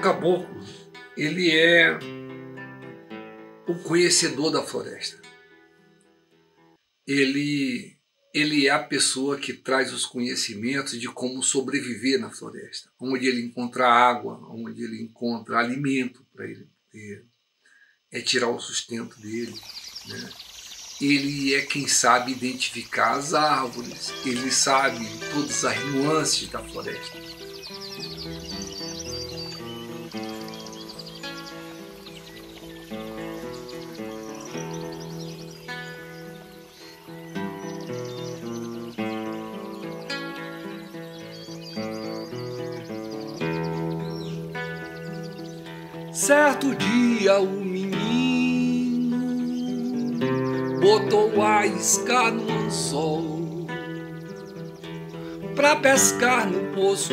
caboclo, ele é o conhecedor da floresta. Ele é a pessoa que traz os conhecimentos de como sobreviver na floresta, onde ele encontra água, onde ele encontra alimento para ele tirar o sustento dele, né? Ele é quem sabe identificar as árvores, ele sabe todas as nuances da floresta. Certo dia o menino botou a isca no anzol pra pescar no poço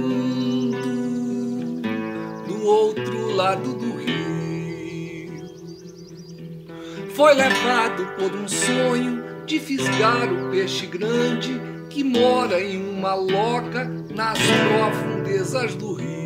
fundo do outro lado do rio. Foi levado por um sonho de fisgar o peixe grande que mora em uma loca nas profundezas do rio.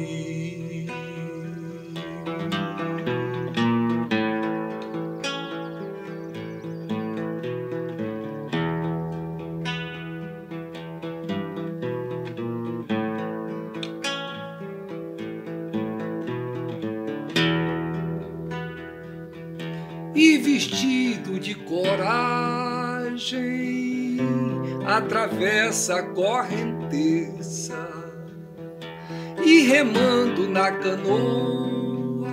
E vestido de coragem, atravessa a correnteza e remando na canoa,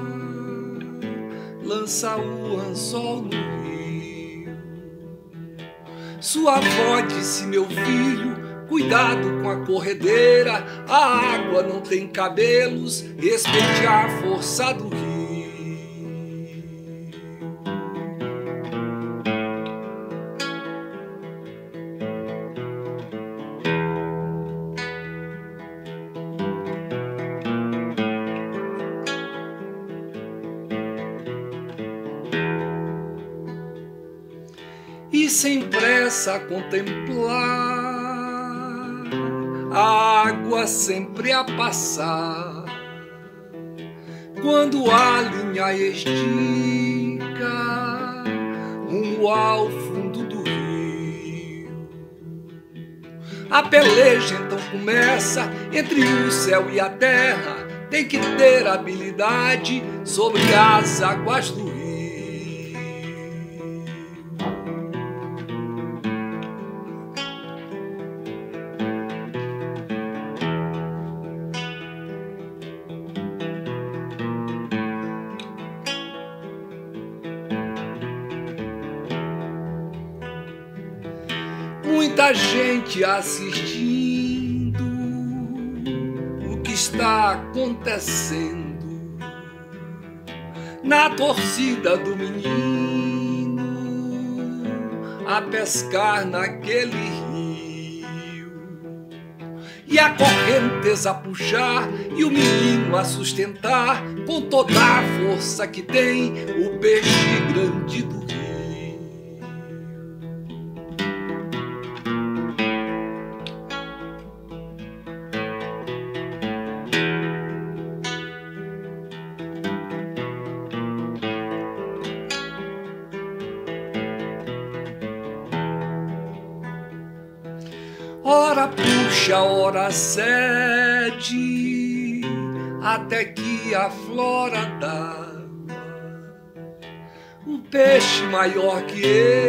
lança o anzol no rio. Sua avó disse: meu filho, cuidado com a corredeira, a água não tem cabelos, respeite a força do rio. E sem pressa a contemplar a água sempre a passar, quando a linha estica rumo ao fundo do rio. A peleja então começa entre o céu e a terra, tem que ter habilidade sobre as águas do rio. Muita gente assistindo o que está acontecendo na torcida do menino a pescar naquele rio, e a correnteza a puxar e o menino a sustentar com toda a força que tem o peixe grande do rio. Ora puxa, ora cede, até que aflora d'água um peixe maior que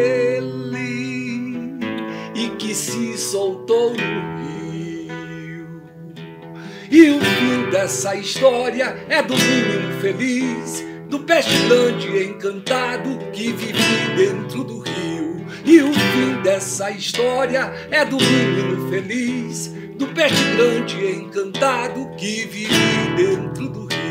ele e que se soltou no rio. E o fim dessa história é do menino feliz, do peixe grande encantado que vive dentro do rio. E o fim dessa história é do menino feliz, do peixe grande encantado que vive dentro do rio.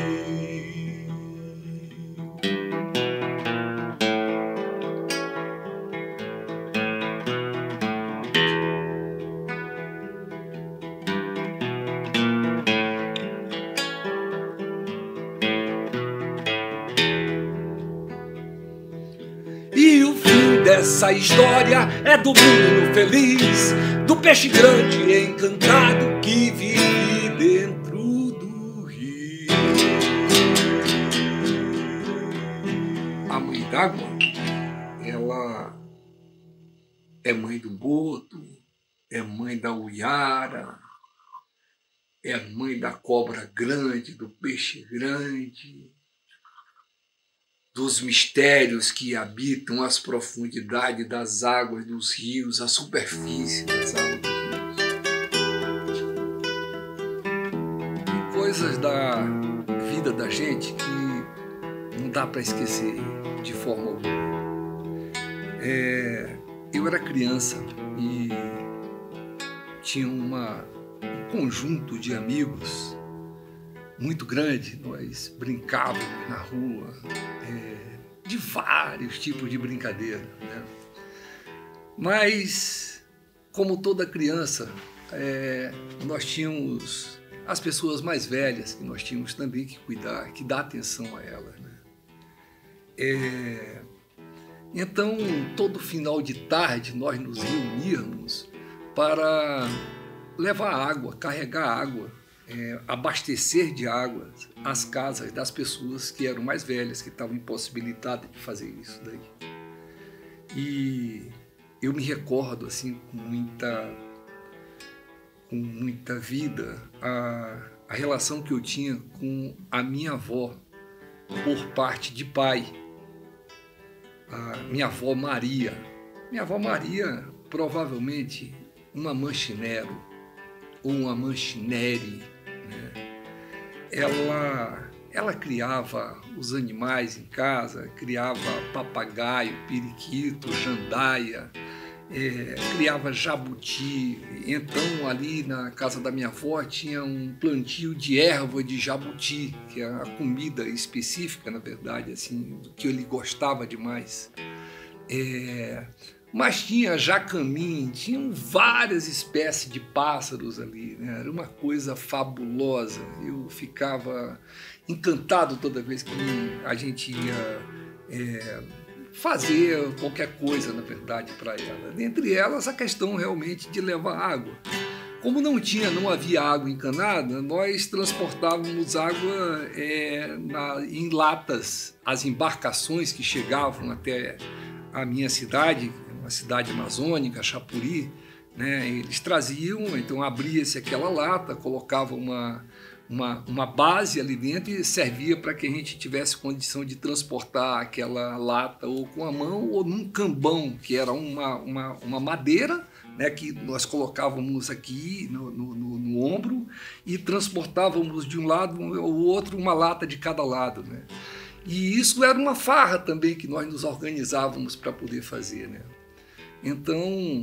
E o fim dessa história é do menino feliz, do peixe grande encantado que vive dentro do rio. água, ela é mãe do boto, é mãe da uiara, é mãe da cobra grande, do peixe grande, dos mistérios que habitam as profundidades das águas dos rios, a superfície das águas dos rios. Tem coisas da vida da gente que não dá para esquecer de forma alguma. Eu era criança e tinha um conjunto de amigos muito grande. Nós brincávamos na rua de vários tipos de brincadeira, né? Mas, como toda criança, nós tínhamos as pessoas mais velhas que nós tínhamos também que cuidar, que dar atenção a elas, né? Então, todo final de tarde, nós nos reuníamos para levar água, carregar água, abastecer de água as casas das pessoas que eram mais velhas, que estavam impossibilitadas de fazer isso daí. E eu me recordo, assim, com muita vida, a relação que eu tinha com a minha avó, por parte de pai. A minha avó Maria. Minha avó Maria, provavelmente uma manchinero ou uma manchinere, né? Ela criava os animais em casa, criava papagaio, periquito, jandaia, criava jabuti. Então, ali na casa da minha avó tinha um plantio de erva de jabuti, que é a comida específica, na verdade, assim, do que ele gostava demais. Mas tinha jacamim, tinham várias espécies de pássaros ali, né? Era uma coisa fabulosa. Eu ficava encantado toda vez que a gente ia fazer qualquer coisa, na verdade, para ela. Dentre elas, a questão realmente de levar água. Como não havia água encanada, nós transportávamos água em latas. As embarcações que chegavam até a minha cidade, uma cidade amazônica, Chapuri, né, eles traziam, então abria-se aquela lata, colocava uma base ali dentro e servia para que a gente tivesse condição de transportar aquela lata ou com a mão ou num cambão, que era uma madeira, né, que nós colocávamos aqui no ombro e transportávamos de um lado ao outro uma lata de cada lado, né? E isso era uma farra também que nós nos organizávamos para poder fazer, né? Então,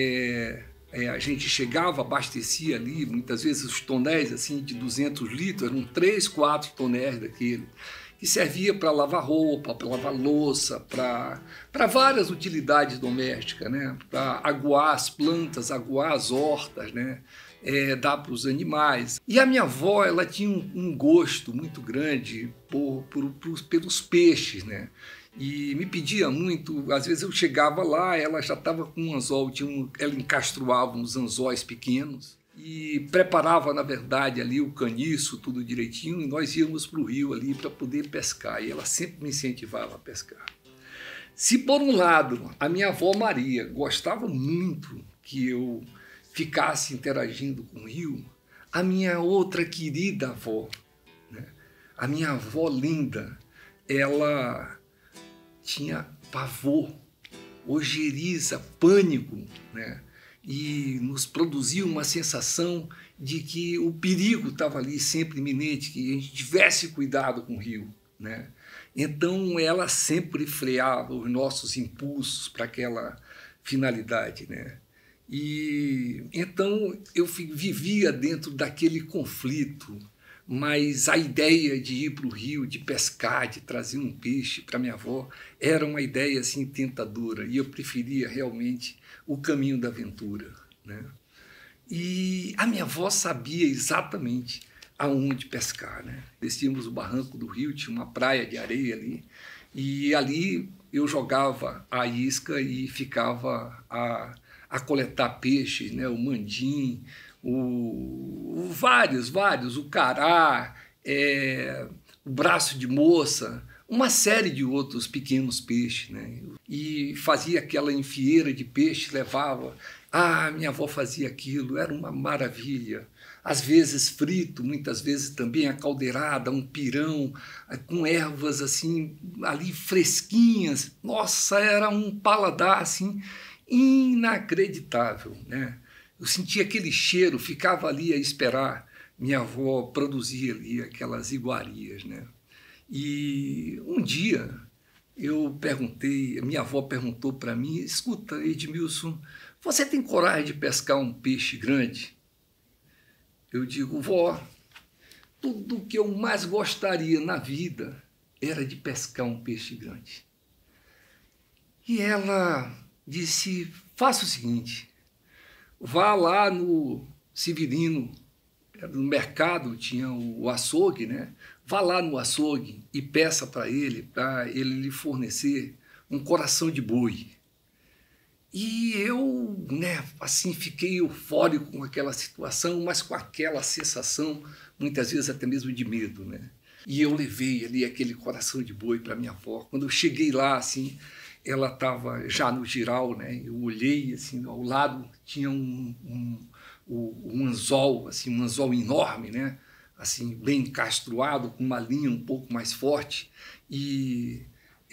a gente chegava, abastecia ali, muitas vezes os tonéis assim, de 200 litros, eram 3, 4 tonéis daquele, que servia para lavar roupa, para lavar louça, para várias utilidades domésticas, né? Para aguar as plantas, aguar as hortas, né? Dar para os animais. E a minha avó, ela tinha um gosto muito grande pelos peixes, né? E me pedia muito, às vezes eu chegava lá, ela já estava com um anzol, ela encastruava uns anzóis pequenos e preparava, na verdade, ali o caniço, tudo direitinho, e nós íamos para o rio ali para poder pescar, e ela sempre me incentivava a pescar. Se por um lado a minha avó Maria gostava muito que eu ficasse interagindo com o rio, a minha outra querida avó, né, a minha avó linda, ela tinha pavor, ojeriza, pânico, né? E nos produzia uma sensação de que o perigo estava ali sempre iminente, que a gente tivesse cuidado com o rio, né? Então ela sempre freava os nossos impulsos para aquela finalidade, né? E então eu vivia dentro daquele conflito, mas a ideia de ir para o rio, de pescar, de trazer um peixe para minha avó, era uma ideia assim tentadora, e eu preferia realmente o caminho da aventura, né? E a minha avó sabia exatamente aonde pescar, né? Descíamos o barranco do rio, tinha uma praia de areia ali, e ali eu jogava a isca e ficava a coletar peixes, né? O mandim, vários, o cará, o braço de moça, uma série de outros pequenos peixes, né? E fazia aquela enfieira de peixe, levava. Minha avó fazia aquilo, era uma maravilha. Às vezes frito, muitas vezes também acaldeirada, um pirão, com ervas assim, ali fresquinhas. Nossa, era um paladar assim inacreditável, né? Eu sentia aquele cheiro, ficava ali a esperar minha avó produzir ali aquelas iguarias, né? E um dia eu perguntei, minha avó perguntou para mim: escuta, Edmilson, você tem coragem de pescar um peixe grande? Eu digo: vó, tudo que eu mais gostaria na vida era de pescar um peixe grande. E ela disse: faça o seguinte, vá lá no Severino, no mercado tinha o açougue, né? Vá lá no açougue e peça para ele lhe fornecer um coração de boi. E eu, né, assim, fiquei eufórico com aquela situação, mas com aquela sensação, muitas vezes até mesmo de medo, né? E eu levei ali aquele coração de boi para minha avó. Quando eu cheguei lá, assim, ela estava já no giral, né? Eu olhei, assim, ao lado tinha um anzol, assim, um anzol enorme, né? Assim, bem encastruado, com uma linha um pouco mais forte. E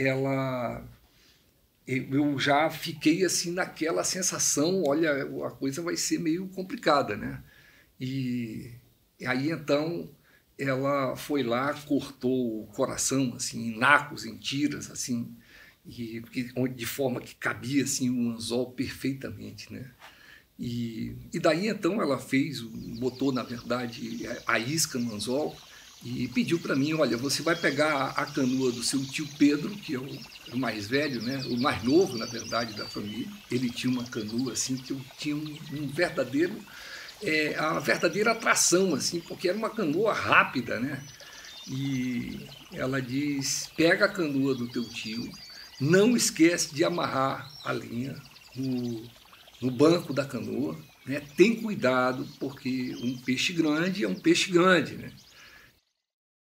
eu já fiquei assim naquela sensação, olha, a coisa vai ser meio complicada, né? E aí então ela foi lá, cortou o coração assim, em nacos, em tiras, assim, de forma que cabia assim um anzol perfeitamente, né? E daí então ela botou na verdade a isca no anzol e pediu para mim: olha, você vai pegar a canoa do seu tio Pedro, que é o mais velho, né? O mais novo, na verdade, da família. Ele tinha uma canoa assim que eu tinha a verdadeira atração, assim, porque era uma canoa rápida, né? E ela diz: pega a canoa do teu tio, não esquece de amarrar a linha no banco da canoa, né? Tem cuidado, porque um peixe grande é um peixe grande, né?